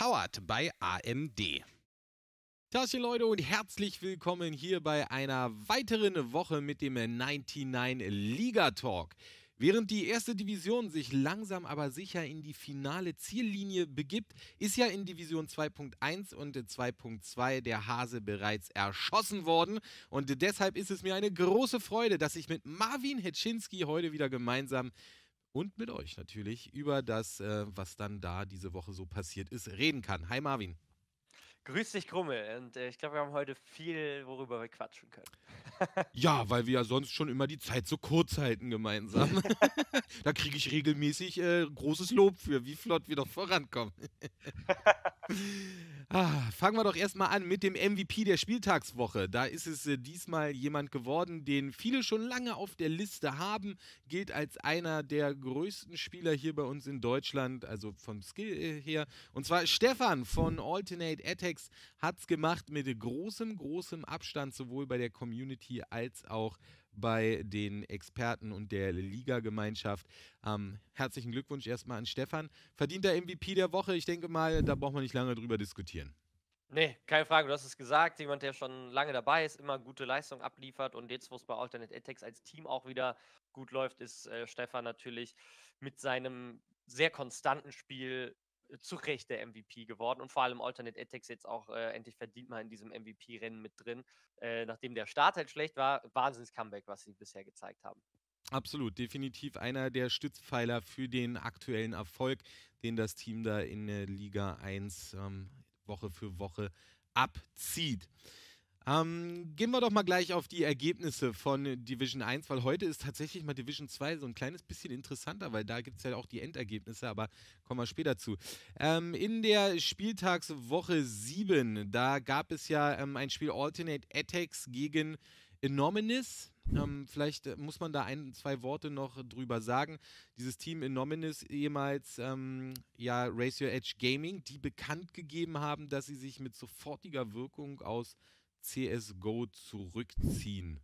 powered bei AMD. Tachchen Leute und herzlich willkommen hier bei einer weiteren Woche mit dem 99 Liga Talk. Während die erste Division sich langsam aber sicher in die finale Ziellinie begibt, ist ja in Division 2.1 und 2.2 der Hase bereits erschossen worden. Und deshalb ist es mir eine große Freude, dass ich mit Marvin Hetschinski heute wieder gemeinsam und mit euch natürlich über das, was dann da diese Woche so passiert ist, reden kann. Hi Marvin. Grüß dich, Krummel. Und ich glaube, wir haben heute viel, worüber wir quatschen können. Ja, weil wir ja sonst schon immer die Zeit so kurz halten gemeinsam. Da kriege ich regelmäßig großes Lob für, wie flott wir doch vorankommen. Fangen wir doch erstmal an mit dem MVP der Spieltagswoche. Da ist es diesmal jemand geworden, den viele schon lange auf der Liste haben, gilt als einer der größten Spieler hier bei uns in Deutschland, also vom Skill her. Und zwar Stefan von Alternate Attacks hat es gemacht mit großem Abstand, sowohl bei der Community als auch bei den Experten und der Liga-Gemeinschaft. Herzlichen Glückwunsch erstmal an Stefan. Verdienter MVP der Woche. Ich denke mal, da braucht man nicht lange drüber diskutieren. Nee, keine Frage, du hast es gesagt. Jemand, der schon lange dabei ist, immer gute Leistung abliefert und jetzt, wo es bei Alternate Attacks als Team auch wieder gut läuft, ist Stefan natürlich mit seinem sehr konstanten Spiel zu Recht der MVP geworden und vor allem Alternate Attacks jetzt auch endlich verdient mal in diesem MVP-Rennen mit drin. Nachdem der Start halt schlecht war, Wahnsinns-Comeback, was sie bisher gezeigt haben. Absolut, definitiv einer der Stützpfeiler für den aktuellen Erfolg, den das Team da in der Liga 1 Woche für Woche abzieht. Gehen wir doch mal gleich auf die Ergebnisse von Division 1, weil heute ist tatsächlich mal Division 2 so ein kleines bisschen interessanter, weil da gibt es ja auch die Endergebnisse, aber kommen wir später zu. In der Spieltagswoche 7, da gab es ja ein Spiel Alternate Attacks gegen Innominus. Vielleicht muss man da ein, zwei Worte noch drüber sagen. Dieses Team Innominus, ehemals ja, Raise Your Edge Gaming, die bekannt gegeben haben, dass sie sich mit sofortiger Wirkung aus CSGO zurückziehen.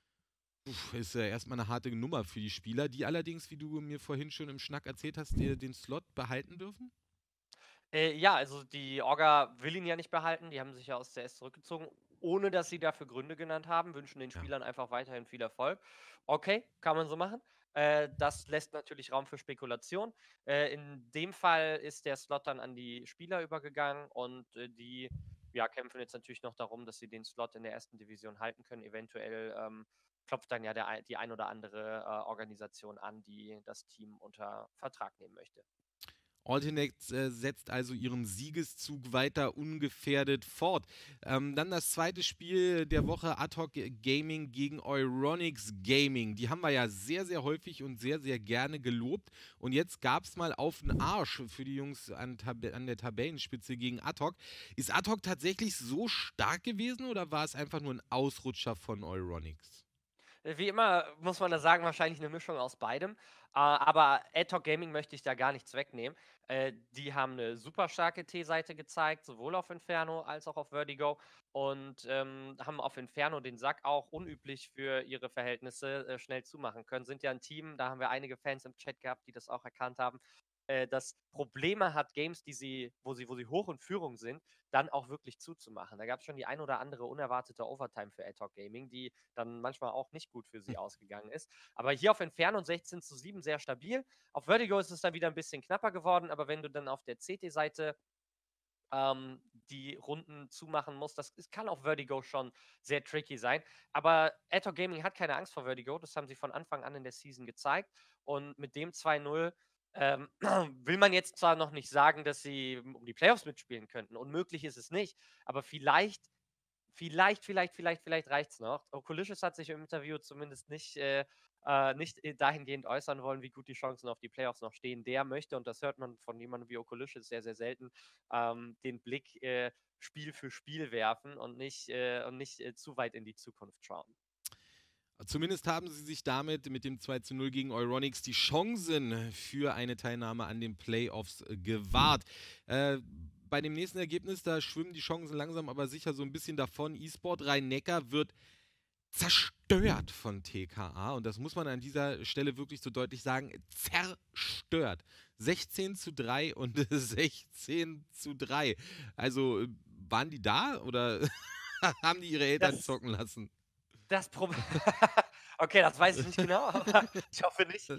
Ist ja erstmal eine harte Nummer für die Spieler, die allerdings, wie du mir vorhin schon im Schnack erzählt hast, den Slot behalten dürfen? Ja, also die Orga will ihn ja nicht behalten. Die haben sich ja aus CS zurückgezogen, ohne dass sie dafür Gründe genannt haben, wünschen den Ja. Spielern einfach weiterhin viel Erfolg. Okay, kann man so machen. Das lässt natürlich Raum für Spekulation. In dem Fall ist der Slot dann an die Spieler übergegangen und die ja, kämpfen jetzt natürlich noch darum, dass sie den Slot in der ersten Division halten können. Eventuell klopft dann ja die ein oder andere Organisation an, die das Team unter Vertrag nehmen möchte. Alternate setzt also ihren Siegeszug weiter ungefährdet fort. Dann das zweite Spiel der Woche, Ad-Hoc Gaming gegen Euronics Gaming. Die haben wir ja sehr häufig und sehr gerne gelobt. Und jetzt gab es mal auf den Arsch für die Jungs an der Tabellenspitze gegen Ad-Hoc. Ist Ad-Hoc tatsächlich so stark gewesen oder war es einfach nur ein Ausrutscher von Euronics? Wie immer muss man da sagen, wahrscheinlich eine Mischung aus beidem. Aber Ad-Hoc Gaming möchte ich da gar nichts wegnehmen. Die haben eine super starke T-Seite gezeigt, sowohl auf Inferno als auch auf Vertigo und, haben auf Inferno den Sack auch unüblich für ihre Verhältnisse, schnell zumachen können. Sind ja ein Team, da haben wir einige Fans im Chat gehabt, die das auch erkannt haben, das Probleme hat, Games, wo sie hoch in Führung sind, dann auch wirklich zuzumachen. Da gab es schon die ein oder andere unerwartete Overtime für Ad-Hoc Gaming, die dann manchmal auch nicht gut für sie ausgegangen ist. Aber hier auf Inferno 16:7 sehr stabil. Auf Vertigo ist es dann wieder ein bisschen knapper geworden, aber wenn du dann auf der CT-Seite die Runden zumachen musst, kann auf Vertigo schon sehr tricky sein. Aber Ad-Hoc Gaming hat keine Angst vor Vertigo, das haben sie von Anfang an in der Season gezeigt. Und mit dem 2:0 will man jetzt zwar noch nicht sagen, dass sie um die Playoffs mitspielen könnten. Unmöglich ist es nicht, aber vielleicht reicht's noch. Oculicious hat sich im Interview zumindest nicht dahingehend äußern wollen, wie gut die Chancen auf die Playoffs noch stehen. Der möchte, und das hört man von jemandem wie Oculicious sehr selten, den Blick Spiel für Spiel werfen und nicht zu weit in die Zukunft schauen. Zumindest haben sie sich damit mit dem 2:0 gegen Euronics die Chancen für eine Teilnahme an den Playoffs gewahrt. Bei dem nächsten Ergebnis, da schwimmen die Chancen langsam aber sicher so ein bisschen davon. E-Sport Rhein-Neckar wird zerstört von TKA und das muss man an dieser Stelle wirklich so deutlich sagen, zerstört. zerstört. 16:3 und 16:3. Also waren die da oder haben die ihre Eltern Das zocken lassen? das Problem okay, das weiß ich nicht genau, aber ich hoffe nicht.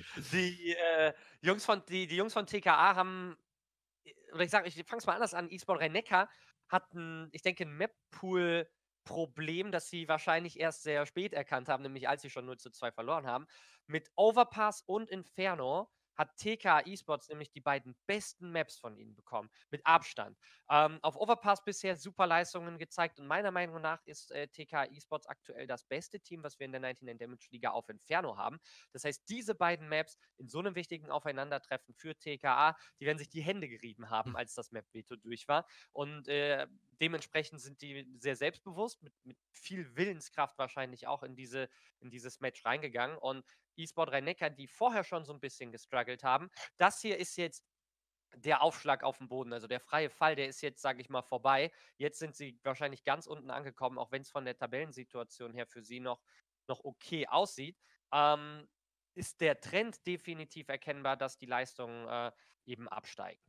Die Jungs von TKA haben oder ich fange es mal anders an, eSport Rhein-Neckar hatten, ich denke, 'n Map-Pool-Problem, das sie wahrscheinlich erst sehr spät erkannt haben, nämlich als sie schon 0:2 verloren haben. Mit Overpass und Inferno hat TKA Esports nämlich die beiden besten Maps von ihnen bekommen, mit Abstand. Auf Overpass bisher super Leistungen gezeigt und meiner Meinung nach ist, TKA Esports aktuell das beste Team, was wir in der 99 Damage Liga auf Inferno haben. Das heißt, diese beiden Maps in so einem wichtigen Aufeinandertreffen für TKA, die werden sich die Hände gerieben haben, als das Map-Veto durch war. Und dementsprechend sind die sehr selbstbewusst, mit viel Willenskraft wahrscheinlich auch in dieses Match reingegangen. Und eSport Rhein-Neckar, die vorher schon so ein bisschen gestruggelt haben, das hier ist jetzt der Aufschlag auf dem Boden. Also der freie Fall, der ist jetzt, sage ich mal, vorbei. Jetzt sind sie wahrscheinlich ganz unten angekommen, auch wenn es von der Tabellensituation her für sie noch okay aussieht. Ähm, ist der Trend definitiv erkennbar, dass die Leistungen eben absteigen.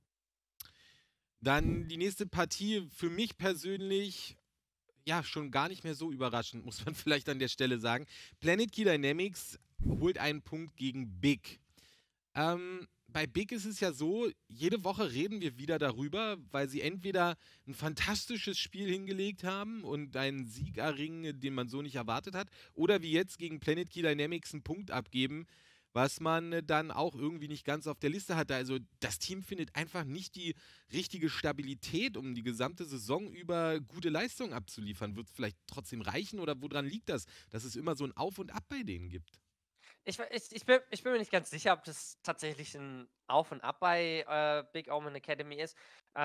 Dann die nächste Partie für mich persönlich, ja, schon gar nicht mehr so überraschend, muss man vielleicht an der Stelle sagen. Planet Key Dynamics holt einen Punkt gegen Big. Bei Big ist es ja so, jede Woche reden wir wieder darüber, weil sie entweder ein fantastisches Spiel hingelegt haben und einen Sieg erringen, den man so nicht erwartet hat, oder wie jetzt gegen Planet Key Dynamics einen Punkt abgeben, was man dann auch irgendwie nicht ganz auf der Liste hatte. Also das Team findet einfach nicht die richtige Stabilität, um die gesamte Saison über gute Leistungen abzuliefern. Wird es vielleicht trotzdem reichen oder woran liegt das, dass es immer so ein Auf und Ab bei denen gibt? Ich bin mir nicht ganz sicher, ob das tatsächlich ein Auf und Ab bei Big Omen Academy ist.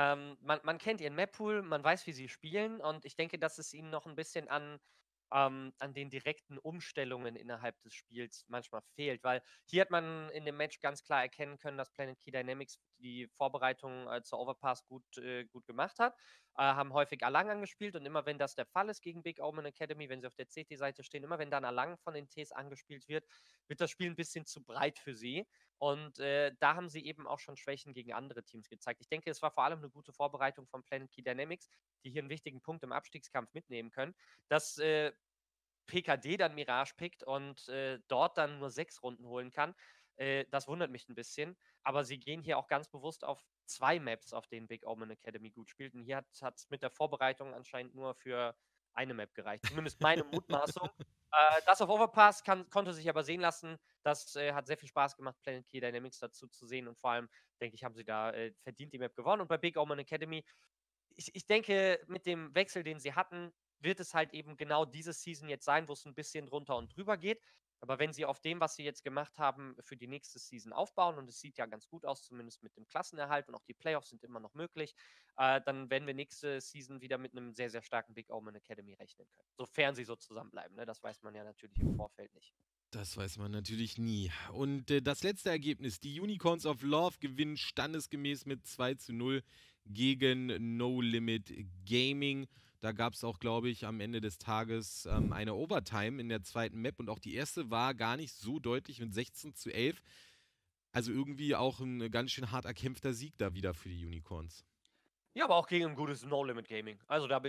Man kennt ihren Map-Pool, man weiß, wie sie spielen und ich denke, dass es ihnen noch ein bisschen an den direkten Umstellungen innerhalb des Spiels manchmal fehlt, weil hier hat man in dem Match ganz klar erkennen können, dass Planet Key Dynamics die Vorbereitung zur Overpass gut gemacht hat, haben häufig Alang angespielt und immer wenn das der Fall ist gegen Big Omen Academy, wenn sie auf der CT-Seite stehen, immer wenn dann Alang von den Ts angespielt wird das Spiel ein bisschen zu breit für sie. Und da haben sie eben auch schon Schwächen gegen andere Teams gezeigt. Ich denke, es war vor allem eine gute Vorbereitung von Planet Key Dynamics, die hier einen wichtigen Punkt im Abstiegskampf mitnehmen können. Dass PKD dann Mirage pickt und dort dann nur 6 Runden holen kann, das wundert mich ein bisschen. Aber sie gehen hier auch ganz bewusst auf 2 Maps, auf denen Big Omen Academy gut spielt. Und hier hat es mit der Vorbereitung anscheinend nur für eine Map gereicht. Zumindest meine Mutmaßung. Das auf Overpass konnte sich aber sehen lassen. Das hat sehr viel Spaß gemacht, Planet Key Dynamics dazu zu sehen. Und vor allem, denke ich, haben sie da verdient die Map gewonnen. Und bei Big Omen Academy, ich denke, mit dem Wechsel, den sie hatten, wird es halt eben genau diese Season jetzt sein, wo es ein bisschen drunter und drüber geht. Aber wenn sie auf dem, was sie jetzt gemacht haben, für die nächste Season aufbauen, und es sieht ja ganz gut aus, zumindest mit dem Klassenerhalt und auch die Playoffs sind immer noch möglich, dann werden wir nächste Season wieder mit einem sehr, sehr starken Big Omen Academy rechnen können. Sofern sie so zusammenbleiben, ne? Das weiß man ja natürlich im Vorfeld nicht. Das weiß man natürlich nie. Und das letzte Ergebnis, die Unicorns of Love gewinnen standesgemäß mit 2:0 gegen No Limit Gaming. Da gab es auch, glaube ich, am Ende des Tages eine Overtime in der zweiten Map und auch die erste war gar nicht so deutlich mit 16:11. Also irgendwie auch ein ganz schön hart erkämpfter Sieg da wieder für die Unicorns. Ja, aber auch gegen ein gutes No Limit Gaming. Also da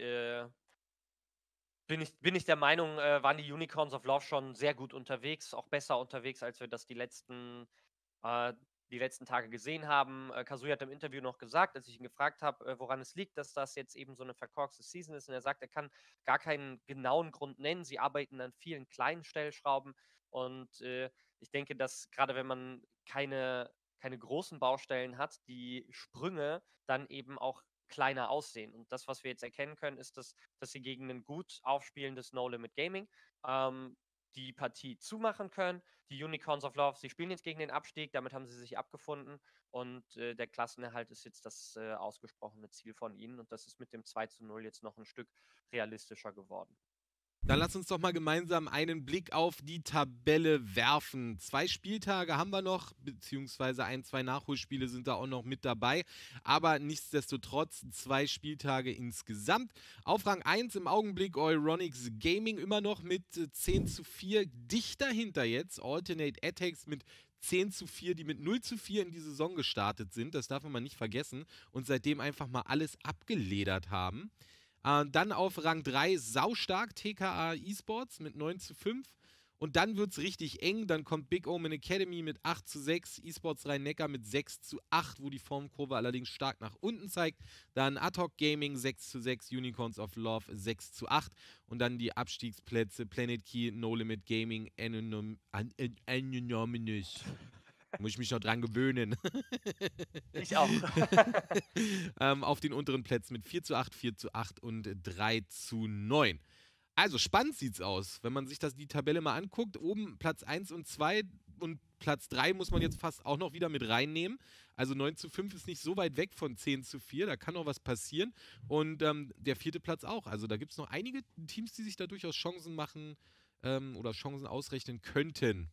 bin ich der Meinung, waren die Unicorns of Love schon sehr gut unterwegs, auch besser unterwegs, als wir das äh, die letzten Tage gesehen haben. Kazuya hat im Interview noch gesagt, als ich ihn gefragt habe, woran es liegt, dass das jetzt eben so eine verkorkste Season ist. Und er sagt, er kann gar keinen genauen Grund nennen. Sie arbeiten an vielen kleinen Stellschrauben. Und ich denke, dass gerade wenn man keine großen Baustellen hat, die Sprünge dann eben auch kleiner aussehen. Und das, was wir jetzt erkennen können, ist, dass sie gegen ein gut aufspielendes No Limit Gaming die Partie zumachen können. Die Unicorns of Love, sie spielen jetzt gegen den Abstieg, damit haben sie sich abgefunden und der Klassenerhalt ist jetzt das ausgesprochene Ziel von ihnen und das ist mit dem 2:0 jetzt noch ein Stück realistischer geworden. Dann lass uns doch mal gemeinsam einen Blick auf die Tabelle werfen. 2 Spieltage haben wir noch, beziehungsweise 1, 2 Nachholspiele sind da auch noch mit dabei. Aber nichtsdestotrotz 2 Spieltage insgesamt. Auf Rang 1 im Augenblick Euronics Gaming immer noch mit 10:4. Dicht dahinter jetzt Alternate Attacks mit 10:4, die mit 0:4 in die Saison gestartet sind. Das darf man mal nicht vergessen. Und seitdem einfach mal alles abgeledert haben. Dann auf Rang 3 saustark TKA Esports mit 9:5. Und dann wird es richtig eng. Dann kommt Big Omen Academy mit 8:6, Esports Rhein-Neckar mit 6:8, wo die Formkurve allerdings stark nach unten zeigt. Dann Adhoc Gaming 6:6, Unicorns of Love 6:8. Und dann die Abstiegsplätze Planet Key, No Limit Gaming, Anonymous. Muss ich mich noch dran gewöhnen. Ich auch. Auf den unteren Plätzen mit 4:8, 4:8 und 3:9. Also spannend sieht's aus, wenn man sich die Tabelle mal anguckt. Oben Platz 1 und 2 und Platz 3 muss man jetzt fast auch noch wieder mit reinnehmen. Also 9:5 ist nicht so weit weg von 10:4, da kann noch was passieren. Und der 4. Platz auch. Also da gibt es noch einige Teams, die sich da durchaus Chancen machen oder Chancen ausrechnen könnten.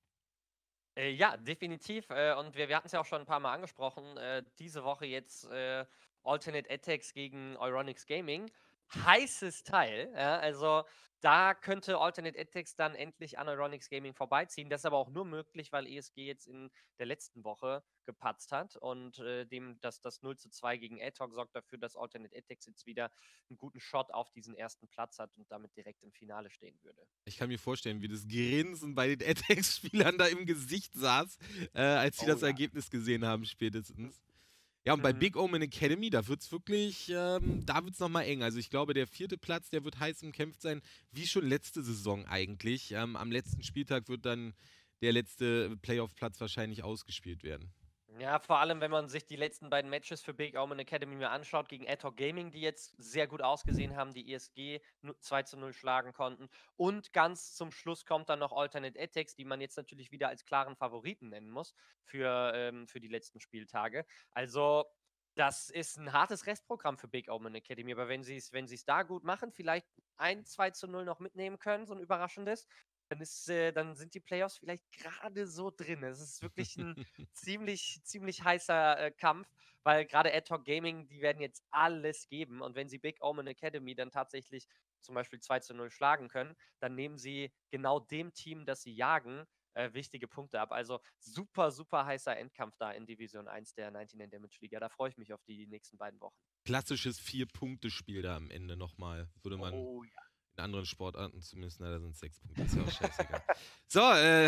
Ja, definitiv. Und wir hatten es ja auch schon ein paar Mal angesprochen. Diese Woche jetzt Alternate Attacks gegen Euronics Gaming. Heißes Teil. Ja, also da könnte Alternate Attacks dann endlich an Euronics Gaming vorbeiziehen. Das ist aber auch nur möglich, weil ESG jetzt in der letzten Woche gepatzt hat. Und das 0:2 gegen Adhoc sorgt dafür, dass Alternate Attacks jetzt wieder einen guten Shot auf diesen ersten Platz hat und damit direkt im Finale stehen würde. Ich kann mir vorstellen, wie das Grinsen bei den Attacks-Spielern da im Gesicht saß, als sie das Ergebnis gesehen haben spätestens. Ja, und bei Big Omen Academy, da wird es wirklich, da wird es nochmal eng. Also ich glaube, der 4. Platz, der wird heiß umkämpft sein, wie schon letzte Saison eigentlich. Am letzten Spieltag wird dann der letzte Playoff-Platz wahrscheinlich ausgespielt werden. Ja, vor allem, wenn man sich die letzten beiden Matches für Big Omen Academy mal anschaut, gegen Adhoc Gaming, die jetzt sehr gut ausgesehen haben, die ESG 2:0 schlagen konnten. Und ganz zum Schluss kommt dann noch Alternate Attacks, die man jetzt natürlich wieder als klaren Favoriten nennen muss für die letzten Spieltage. Also, das ist ein hartes Restprogramm für Big Omen Academy, aber wenn sie es da gut machen, vielleicht ein 2:0 noch mitnehmen können, so ein überraschendes, dann sind die Playoffs vielleicht gerade so drin. Es ist wirklich ein ziemlich heißer Kampf, weil gerade Adhoc Gaming, die werden jetzt alles geben. Und wenn sie Big Omen Academy dann tatsächlich zum Beispiel 2:0 schlagen können, dann nehmen sie genau dem Team, das sie jagen, wichtige Punkte ab. Also super heißer Endkampf da in Division 1 der 99 Damage Liga. Da freue ich mich auf die nächsten beiden Wochen. Klassisches 4-Punkte-Spiel da am Ende nochmal, würde man in anderen Sportarten zumindest, da sind es 6 Punkte, ist ja auch scheißegal. So,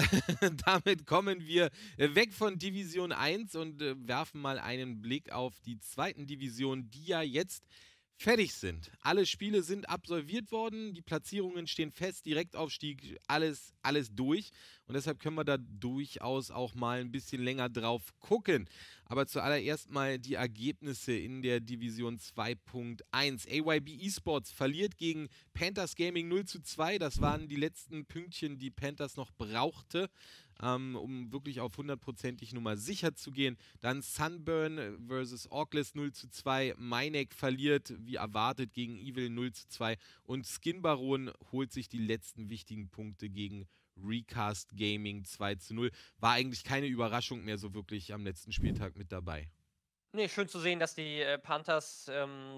damit kommen wir weg von Division 1 und werfen mal einen Blick auf die 2. Division, die ja jetzt fertig sind. Alle Spiele sind absolviert worden, die Platzierungen stehen fest, Direktaufstieg, alles durch. Und deshalb können wir da durchaus auch mal ein bisschen länger drauf gucken. Aber zuallererst mal die Ergebnisse in der Division 2.1. AYB Esports verliert gegen Panthers Gaming 0:2. Das waren die letzten Pünktchen, die Panthers noch brauchte, um wirklich auf 100%ig Nummer sicher zu gehen. Dann Sunburn versus Orkless 0:2. Meinek verliert, wie erwartet, gegen Evil 0:2. Und Skin Baron holt sich die letzten wichtigen Punkte gegen Recast Gaming 2:0. War eigentlich keine Überraschung mehr so wirklich am letzten Spieltag mit dabei. Nee, schön zu sehen, dass die Panthers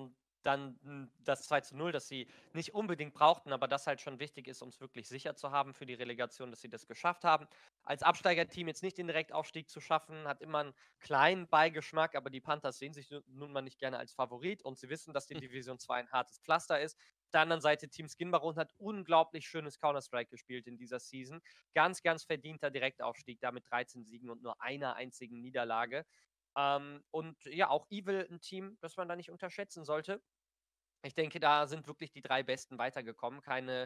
dann das 2:0, das sie nicht unbedingt brauchten, aber das halt schon wichtig ist, um es wirklich sicher zu haben für die Relegation, dass sie das geschafft haben. Als Absteigerteam jetzt nicht den Direktaufstieg zu schaffen, hat immer einen kleinen Beigeschmack, aber die Panthers sehen sich nun mal nicht gerne als Favorit und sie wissen, dass die Division 2 ein hartes Pflaster ist. Auf der anderen Seite, Team Skin Baron hat unglaublich schönes Counter-Strike gespielt in dieser Season. Ganz verdienter Direktaufstieg, da mit 13 Siegen und nur einer einzigen Niederlage. Und ja, auch Evil ein Team, das man da nicht unterschätzen sollte. Ich denke, da sind wirklich die 3 Besten weitergekommen.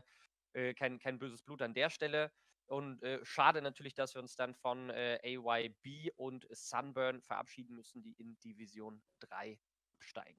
Kein böses Blut an der Stelle. Und schade natürlich, dass wir uns dann von AYB und Sunburn verabschieden müssen, die in Division 3 absteigen.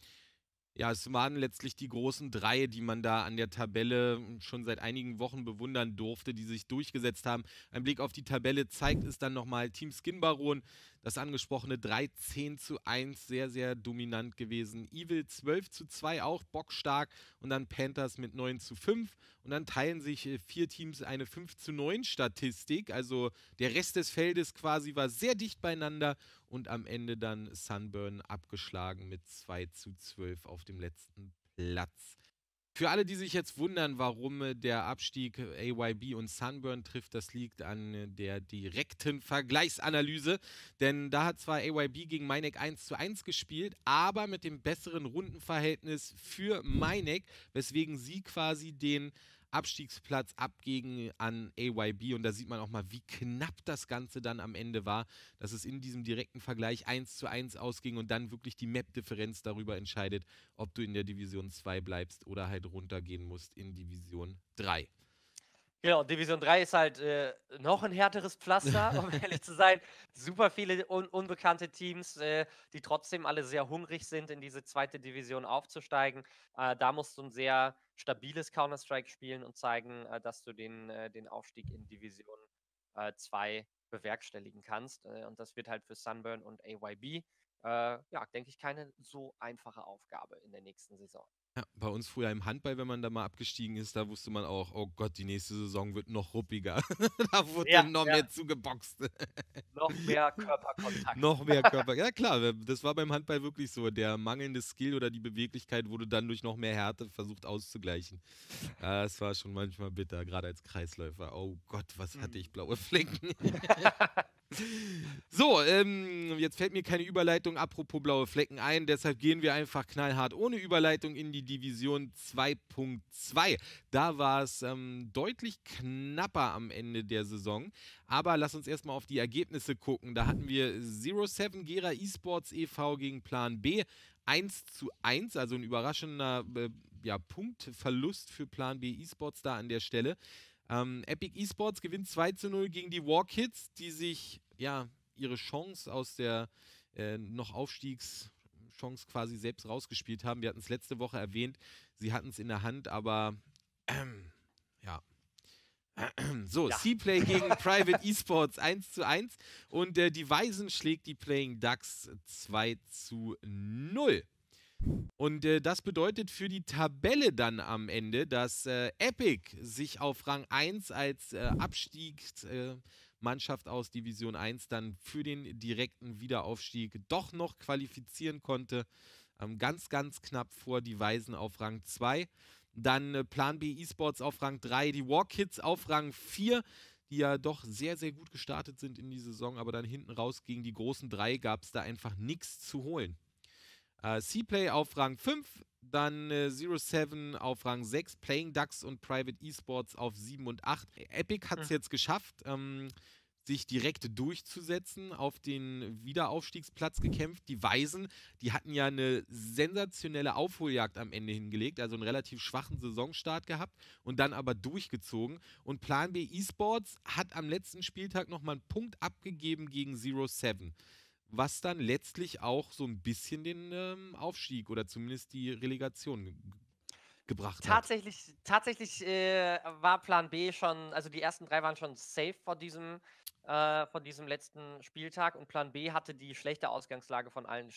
Ja, es waren letztlich die großen 3, die man da an der Tabelle schon seit einigen Wochen bewundern durfte, die sich durchgesetzt haben. Ein Blick auf die Tabelle zeigt es dann nochmal. Team Skin Baron, das angesprochene 13:1, sehr dominant gewesen. Evil 12:2 auch, bockstark. Und dann Panthers mit 9:5. Und dann teilen sich 4 Teams eine 5:9 Statistik. Also der Rest des Feldes quasi war sehr dicht beieinander. Und am Ende dann Sunburn abgeschlagen mit 2:12 auf dem letzten Platz. Für alle, die sich jetzt wundern, warum der Abstieg AYB und Sunburn trifft, das liegt an der direkten Vergleichsanalyse. Denn da hat zwar AYB gegen Meineck 1:1 gespielt, aber mit dem besseren Rundenverhältnis für Meineck, weswegen sie quasi den Abstiegsplatz abgegen an AYB. Und da sieht man auch mal, wie knapp das Ganze dann am Ende war, dass es in diesem direkten Vergleich 1:1 ausging und dann wirklich die Map-Differenz darüber entscheidet, ob du in der Division 2 bleibst oder halt runtergehen musst in Division 3. Genau, Division 3 ist halt noch ein härteres Pflaster, um ehrlich zu sein. Super viele unbekannte Teams, die trotzdem alle sehr hungrig sind, in diese zweite Division aufzusteigen. Da musst du ein sehr stabiles Counter-Strike spielen und zeigen, dass du den Aufstieg in Division 2 bewerkstelligen kannst. Und das wird halt für Sunburn und AYB, ja, denke ich, keine so einfache Aufgabe in der nächsten Saison. Ja, bei uns früher im Handball, wenn man da mal abgestiegen ist, da wusste man auch, oh Gott, die nächste Saison wird noch ruppiger. Da wurde Ja, dann noch ja, mehr zugeboxt. noch mehr Körperkontakt. Noch mehr Körper. Ja klar, das war beim Handball wirklich so. Der mangelnde Skill oder die Beweglichkeit wurde dann durch noch mehr Härte versucht auszugleichen. Ja, es war schon manchmal bitter, gerade als Kreisläufer. Oh Gott, was hatte ich blaue Flecken. So, jetzt fällt mir keine Überleitung apropos blaue Flecken ein, deshalb gehen wir einfach knallhart ohne Überleitung in die Division 2.2. Da war es deutlich knapper am Ende der Saison, aber lass uns erstmal auf die Ergebnisse gucken. Da hatten wir 07 Gera Esports e.V. gegen Plan B 1:1, also ein überraschender Punktverlust für Plan B Esports da an der Stelle. Epic Esports gewinnt 2:0 gegen die War Kids, die sich ihre Chance aus der noch Aufstiegschance quasi selbst rausgespielt haben. Wir hatten es letzte Woche erwähnt, sie hatten es in der Hand, aber ja. So, Ja. C-Play gegen Private Esports 1:1 und die Weisen schlägt die Playing Ducks 2:0. Und das bedeutet für die Tabelle dann am Ende, dass Epic sich auf Rang 1 als Abstiegsmannschaft aus Division 1 dann für den direkten Wiederaufstieg doch noch qualifizieren konnte. Ganz, ganz knapp vor die Weisen auf Rang 2. Dann Plan B Esports auf Rang 3, die War Kids auf Rang 4, die ja doch sehr, sehr gut gestartet sind in die Saison, aber dann hinten raus gegen die großen 3 gab es da einfach nichts zu holen. C-Play auf Rang 5, dann 07 auf Rang 6, Playing Ducks und Private Esports auf 7 und 8. Epic hat es jetzt geschafft, sich direkt durchzusetzen, auf den Wiederaufstiegsplatz gekämpft. Die Weisen, die hatten ja eine sensationelle Aufholjagd am Ende hingelegt, also einen relativ schwachen Saisonstart gehabt und dann aber durchgezogen. Und Plan B Esports hat am letzten Spieltag nochmal einen Punkt abgegeben gegen 07. Was dann letztlich auch so ein bisschen den Aufstieg oder zumindest die Relegation gebracht hat. Tatsächlich war Plan B schon, also die ersten 3 waren schon safe vor diesem letzten Spieltag und Plan B hatte die schlechteste Ausgangslage von allen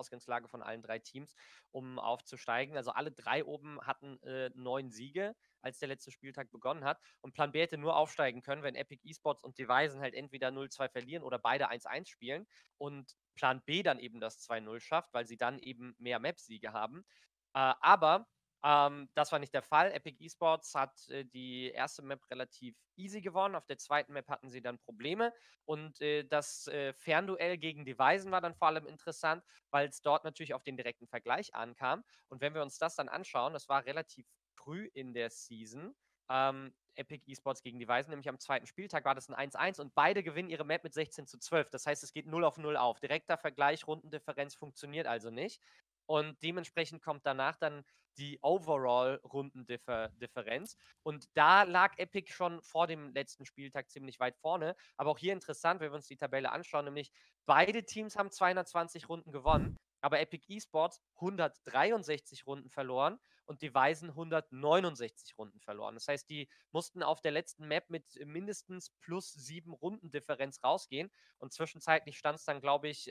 3 Teams, um aufzusteigen. Also alle 3 oben hatten 9 Siege, als der letzte Spieltag begonnen hat. Und Plan B hätte nur aufsteigen können, wenn Epic Esports und Devizen halt entweder 0:2 verlieren oder beide 1:1 spielen und Plan B dann eben das 2:0 schafft, weil sie dann eben mehr Map-Siege haben. Aber das war nicht der Fall. Epic Esports hat die erste Map relativ easy gewonnen. Auf der zweiten Map hatten sie dann Probleme. Und das Fernduell gegen die Weisen war dann vor allem interessant, weil es dort natürlich auf den direkten Vergleich ankam. Und wenn wir uns das dann anschauen, das war relativ früh in der Season. Epic Esports gegen die Weisen, nämlich am zweiten Spieltag war das ein 1:1 und beide gewinnen ihre Map mit 16:12. Das heißt, es geht 0:0 auf. Direkter Vergleich, Rundendifferenz funktioniert also nicht. Und dementsprechend kommt danach dann die Overall-Rundendifferenz. Und da lag Epic schon vor dem letzten Spieltag ziemlich weit vorne. Aber auch hier interessant, wenn wir uns die Tabelle anschauen, nämlich beide Teams haben 220 Runden gewonnen, aber Epic Esports 163 Runden verloren und die Weisen 169 Runden verloren. Das heißt, die mussten auf der letzten Map mit mindestens +7 Rundendifferenz rausgehen. Und zwischenzeitlich stand es dann, glaube ich,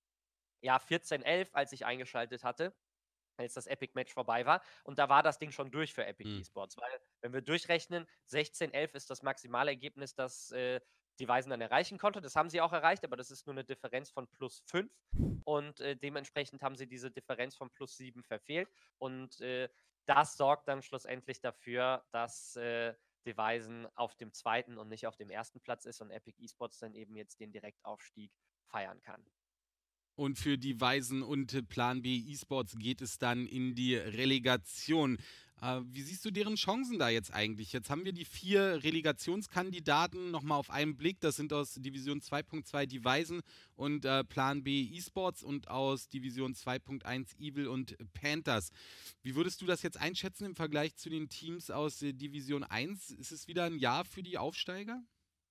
14:11, als ich eingeschaltet hatte, als das Epic-Match vorbei war. Und da war das Ding schon durch für Epic Esports. Weil, wenn wir durchrechnen, 16:11 ist das Maximalergebnis, das die Weißen dann erreichen konnte. Das haben sie auch erreicht, aber das ist nur eine Differenz von +5 und dementsprechend haben sie diese Differenz von +7 verfehlt und das sorgt dann schlussendlich dafür, dass die Weißen auf dem zweiten und nicht auf dem ersten Platz ist und Epic Esports dann eben jetzt den Direktaufstieg feiern kann. Und für die Weisen und Plan B Esports geht es dann in die Relegation. Wie siehst du deren Chancen da jetzt eigentlich? Jetzt haben wir die 4 Relegationskandidaten nochmal auf einen Blick. Das sind aus Division 2.2 die Weisen und Plan B Esports und aus Division 2.1 Evil und Panthers. Wie würdest du das jetzt einschätzen im Vergleich zu den Teams aus Division 1? Ist es wieder ein Jahr für die Aufsteiger?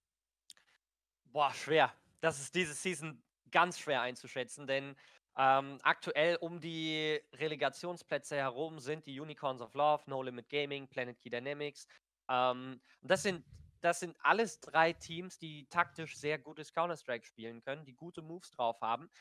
Boah, schwer. Das ist diese Season ganz schwer einzuschätzen, denn aktuell um die Relegationsplätze herum sind die Unicorns of Love, No Limit Gaming, Planet Key Dynamics. Und das sind alles 3 Teams, die taktisch sehr gutes Counter-Strike spielen können, die gute Moves drauf haben.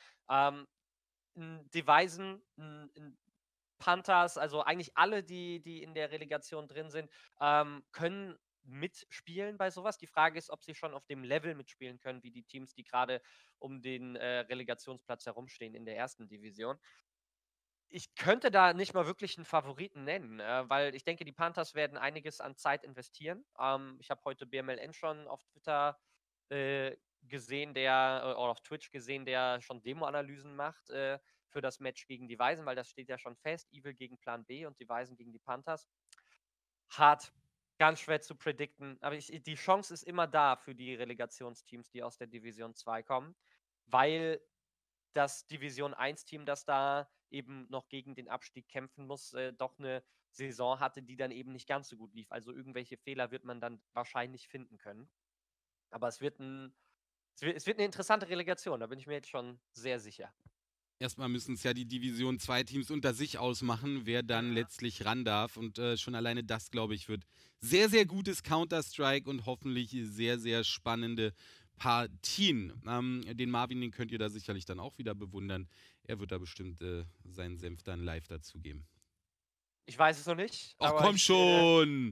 Die Weisen, Panthers, also eigentlich alle, die in der Relegation drin sind, können mitspielen bei sowas. Die Frage ist, ob sie schon auf dem Level mitspielen können, wie die Teams, die gerade um den Relegationsplatz herumstehen in der ersten Division. Ich könnte da nicht mal wirklich einen Favoriten nennen, weil ich denke, die Panthers werden einiges an Zeit investieren. Ich habe heute BMLN schon auf Twitter gesehen, oder auf Twitch gesehen, der schon Demo-Analysen macht für das Match gegen die Weisen, weil das steht ja schon fest. Evil gegen Plan B und die Weisen gegen die Panthers. Hart, ganz schwer zu predikten, aber die Chance ist immer da für die Relegationsteams, die aus der Division 2 kommen, weil das Division 1-Team, das da eben noch gegen den Abstieg kämpfen muss, doch eine Saison hatte, die dann eben nicht ganz so gut lief. Also irgendwelche Fehler wird man dann wahrscheinlich finden können. Aber es wird eine interessante Relegation, da bin ich mir jetzt schon sehr sicher. Erstmal müssen es ja die Division 2 Teams unter sich ausmachen, wer dann Mhm. letztlich ran darf. Und schon alleine das, glaube ich, wird sehr, sehr gutes Counter-Strike und hoffentlich sehr, sehr spannende Partien. Den Marvin, den könnt ihr da sicherlich dann auch wieder bewundern. Er wird da bestimmt seinen Senf dann live dazugeben. Ich weiß es noch nicht, Ach aber komm schon!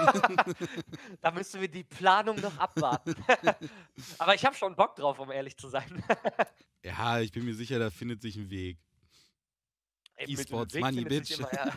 da müssen wir die Planung noch abwarten. Aber ich habe schon Bock drauf, um ehrlich zu sein. Ja, ich bin mir sicher, da findet sich ein Weg. Mit dem E-Sports Weg Money, findet sich Bitch. immer, ja.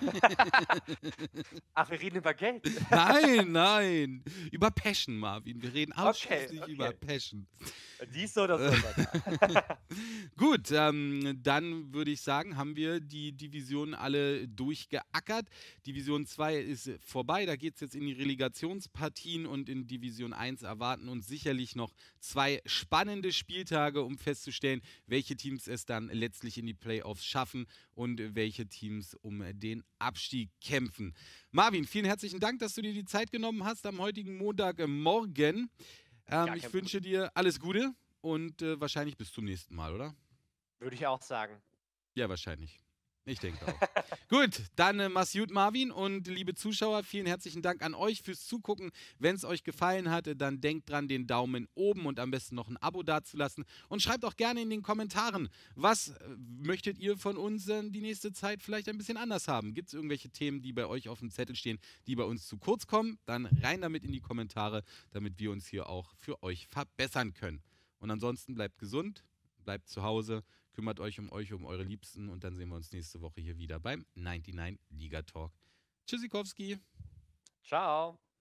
Ach, wir reden über Geld. Nein, nein. Über Passion, Marvin. Wir reden Okay, ausschließlich über okay. Passion. Dies oder so. Alter. Gut, dann würde ich sagen, haben wir die Divisionen alle durchgeackert. Division 2 ist vorbei, da geht es jetzt in die Relegationspartien und in Division 1 erwarten uns sicherlich noch 2 spannende Spieltage, um festzustellen, welche Teams es dann letztlich in die Playoffs schaffen und welche Teams um den Abstieg kämpfen. Marvin, vielen herzlichen Dank, dass du dir die Zeit genommen hast am heutigen Montagmorgen. Gar Ich kein wünsche Problem. dir alles Gute und wahrscheinlich bis zum nächsten Mal, oder? Würde ich auch sagen. Ja, wahrscheinlich. Ich denke auch. Gut, dann mach's gut, Marvin. Und liebe Zuschauer, vielen herzlichen Dank an euch fürs Zugucken. Wenn es euch gefallen hat, dann denkt dran, den Daumen oben und am besten noch ein Abo dazulassen. Und schreibt auch gerne in den Kommentaren, was möchtet ihr von uns die nächste Zeit vielleicht ein bisschen anders haben? Gibt es irgendwelche Themen, die bei euch auf dem Zettel stehen, die bei uns zu kurz kommen? Dann rein damit in die Kommentare, damit wir uns hier auch für euch verbessern können. Und ansonsten bleibt gesund, bleibt zu Hause, kümmert euch, um eure Liebsten und dann sehen wir uns nächste Woche hier wieder beim 99 Liga Talk. Tschüssikowski. Ciao.